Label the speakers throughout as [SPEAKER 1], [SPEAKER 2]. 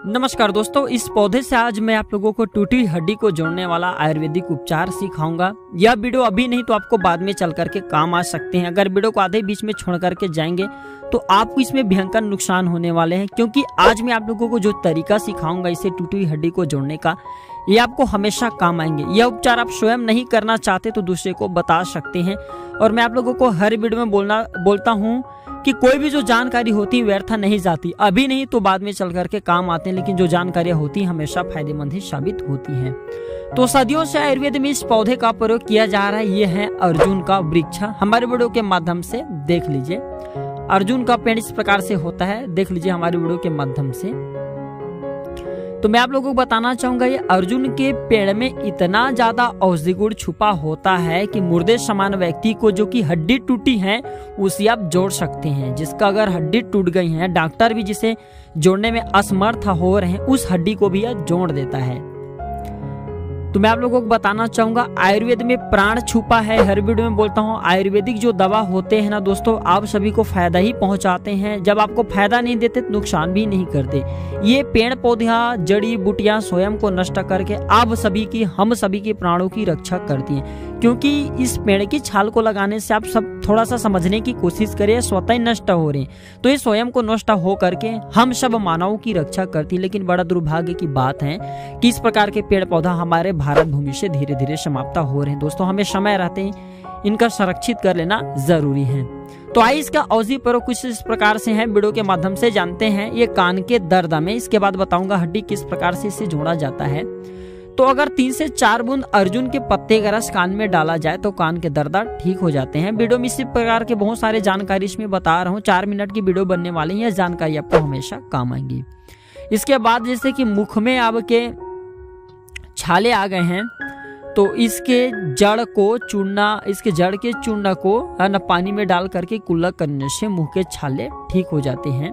[SPEAKER 1] नमस्कार दोस्तों, इस पौधे से आज मैं आप लोगों को टूटी हड्डी को जोड़ने वाला आयुर्वेदिक उपचार सिखाऊंगा। यह वीडियो अभी नहीं तो आपको बाद में चल करके काम आ सकते हैं। अगर वीडियो को आधे बीच में छोड़ करके जाएंगे तो आपको इसमें भयंकर नुकसान होने वाले हैं, क्योंकि आज मैं आप लोगों को जो तरीका सिखाऊंगा इसे टूटी हुई हड्डी को जोड़ने का, ये आपको हमेशा काम आएंगे। यह उपचार आप स्वयं नहीं करना चाहते तो दूसरे को बता सकते हैं। और मैं आप लोगों को हर वीडियो में बोलता हूँ कि कोई भी जो जानकारी होती है व्यर्थ नहीं जाती, अभी नहीं तो बाद में चल करके काम आते हैं, लेकिन जो जानकारियां होती हैं हमेशा फायदेमंद ही साबित होती हैं। तो सदियों से आयुर्वेद में इस पौधे का प्रयोग किया जा रहा है। ये है अर्जुन का वृक्ष। हमारे वीडियो के माध्यम से देख लीजिए, अर्जुन का पेड़ इस प्रकार से होता है, देख लीजिए हमारे वीडियो के माध्यम से। तो मैं आप लोगों को बताना चाहूंगा, ये अर्जुन के पेड़ में इतना ज्यादा औषधि गुण छुपा होता है कि मुर्दे समान व्यक्ति को जो कि हड्डी टूटी है उसे आप जोड़ सकते हैं। जिसका अगर हड्डी टूट गई है, डॉक्टर भी जिसे जोड़ने में असमर्थ हो रहे हैं, उस हड्डी को भी यह जोड़ देता है। तो मैं आप लोगों को बताना चाहूंगा, आयुर्वेद में प्राण छुपा है। हर वीडियो में बोलता हूँ, आयुर्वेदिक जो दवा होते हैं ना दोस्तों, आप सभी को फायदा ही पहुंचाते हैं। जब आपको फायदा नहीं देते तो नुकसान भी नहीं करते। ये पेड़ पौधे जड़ी बूटियां स्वयं को नष्ट करके हम सभी की प्राणों की रक्षा करती हैं। क्योंकि इस पेड़ की छाल को लगाने से आप सब थोड़ा सा समझने की कोशिश करें, स्वतः ही नष्ट हो रहे हैं, तो ये स्वयं को नष्ट हो करके हम सब मानवों की रक्षा करती है। लेकिन बड़ा दुर्भाग्य की बात है कि इस प्रकार के पेड़ पौधा हमारे भारत भूमि से धीरे धीरे समाप्त हो रहे हैं। दोस्तों, हमें समय रहते ही इनका संरक्षित कर लेना जरूरी है। तो आइए इसका औषधि प्रयोग कुछ इस प्रकार से है, वीडियो के माध्यम से जानते हैं। ये कान के दर्द में, इसके बाद बताऊंगा हड्डी किस प्रकार से इसे जोड़ा जाता है। तो अगर 3 से 4 बूंद अर्जुन के पत्ते का रस कान में डाला जाए तो कान के दर्द ठीक हो जाते हैं। वीडियो में इसी प्रकार के बहुत सारे जानकारी इसमें बता रहा हूँ। 4 मिनट की वीडियो बनने वाली है, यह जानकारी आपको हमेशा काम आएगी। इसके बाद जैसे कि मुख में आपके छाले आ गए हैं, तो इसके जड़ के चूर्ण को न पानी में डाल करके कुल्ला करने से मुंह के छाले ठीक हो जाते हैं।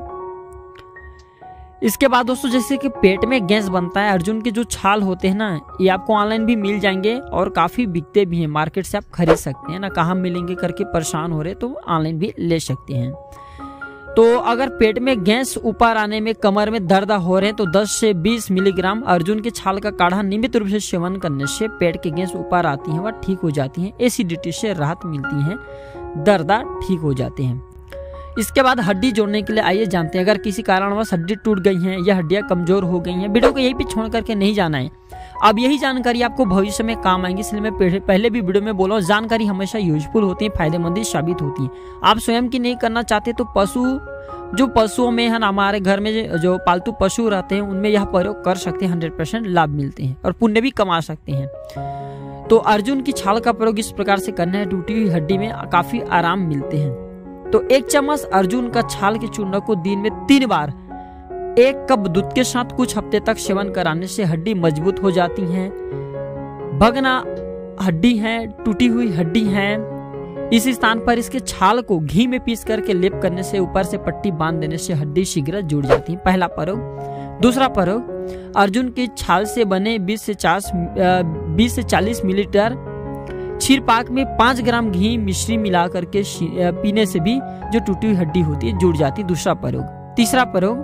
[SPEAKER 1] इसके बाद दोस्तों, जैसे कि पेट में गैस बनता है, अर्जुन के जो छाल होते हैं ना, ये आपको ऑनलाइन भी मिल जाएंगे और काफी बिकते भी हैं, मार्केट से आप खरीद सकते हैं ना। कहाँ मिलेंगे करके परेशान हो रहे तो ऑनलाइन भी ले सकते हैं। तो अगर पेट में गैस ऊपर आने में, कमर में दर्द हो रहे हैं, तो 10 से 20 मिलीग्राम अर्जुन के छाल का काढ़ा नियमित रूप से सेवन करने से पेट की गैस ऊपर आती है, वह ठीक हो जाती है। एसिडिटी से राहत मिलती है, दर्द ठीक हो जाते हैं। इसके बाद हड्डी जोड़ने के लिए आइए जानते हैं। अगर किसी कारणवश हड्डी टूट गई है या हड्डियां कमजोर हो गई हैं, वीडियो को यहीं पे छोड़ करके नहीं जाना है। अब यही जानकारी आपको भविष्य में काम आएंगी, इसलिए मैं पहले भी वीडियो में बोला, जानकारी हमेशा यूजफुल होती है, फायदेमंद ही साबित होती है। आप स्वयं की नहीं करना चाहते तो पशुओं में है ना, हमारे घर में जो पालतू पशु रहते हैं उनमें यह प्रयोग कर सकते हैं। 100% लाभ मिलते हैं और पुण्य भी कमा सकते हैं। तो अर्जुन की छाल का प्रयोग इस प्रकार से करना है, टूटी हुई हड्डी में काफी आराम मिलते हैं। तो 1 चम्मच अर्जुन का छाल के चूर्ण को दिन में 3 बार 1 कप दूध के साथ कुछ हफ्ते तक सेवन कराने से हड्डी मजबूत हो जाती है। भगना हड्डी है, टूटी हुई हड्डी है, इस स्थान पर इसके छाल को घी में पीस करके लेप करने से, ऊपर से पट्टी बांध देने से हड्डी शीघ्र जुड़ जाती है। पहला प्रयोग। दूसरा प्रयोग, अर्जुन की छाल से बने 20 से 40 मिलीलीटर क्षीर पाक में 5 ग्राम घी मिश्री मिला करके पीने से भी जो टूटी हुई हड्डी होती है जुड़ जाती है। दूसरा प्रयोग। तीसरा प्रयोग,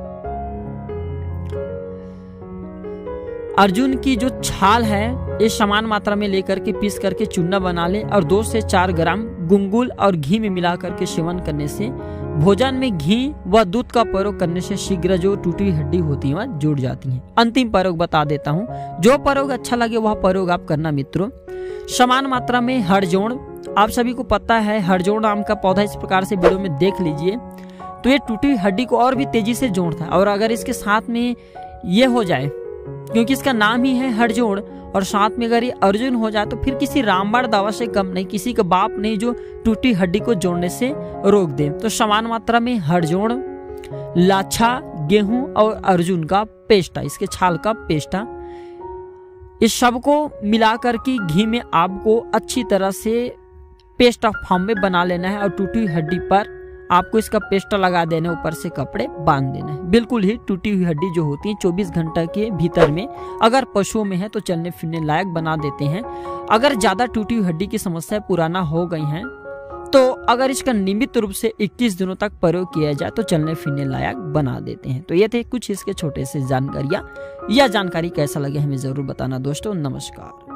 [SPEAKER 1] अर्जुन की जो छाल है ये समान मात्रा में लेकर के पीस करके चूना बना ले और 2 से 4 ग्राम गुंगुल और घी में मिला करके सेवन करने से, भोजन में घी व दूध का प्रयोग करने से शीघ्र जो टूटी हुई हड्डी होती है वह जुड़ जाती है। अंतिम प्रयोग बता देता हूँ, जो प्रयोग अच्छा लगे वह प्रयोग आप करना मित्रों। समान मात्रा में हड़जोड़, आप सभी को पता है हड़जोड़ नाम का पौधा इस प्रकार से वीडियो में देख लीजिए, तो ये टूटी हुई हड्डी को और भी तेजी से जोड़ता है। और अगर इसके साथ में ये हो जाए, क्योंकि इसका नाम ही है हड़जोड़, और साथ में अगर ये अर्जुन हो जाए तो फिर किसी रामबाण दवा से कम नहीं, किसी का बाप नहीं जो टूटी हड्डी को जोड़ने से रोक दे। तो समान मात्रा में हड़जोड़, लाछा, गेहूं और अर्जुन का पेस्टा, इसके छाल का पेस्टा, इस सबको मिलाकर के घी में आपको अच्छी तरह से पेस्ट फॉर्म में बना लेना है और टूटी हुई हड्डी पर आपको इसका पेस्ट लगा देना, ऊपर से कपड़े बांध देना है। बिल्कुल ही टूटी हुई हड्डी जो होती है 24 घंटे के भीतर में, अगर पशुओं में है तो चलने फिरने लायक बना देते हैं। अगर ज्यादा टूटी हुई हड्डी की समस्या पुराना हो गई है तो अगर इसका नियमित रूप से 21 दिनों तक प्रयोग किया जाए तो चलने फिरने लायक बना देते हैं। तो ये थे कुछ इसके छोटे से जानकारियाँ। यह जानकारी कैसा लगे हमें ज़रूर बताना दोस्तों। नमस्कार।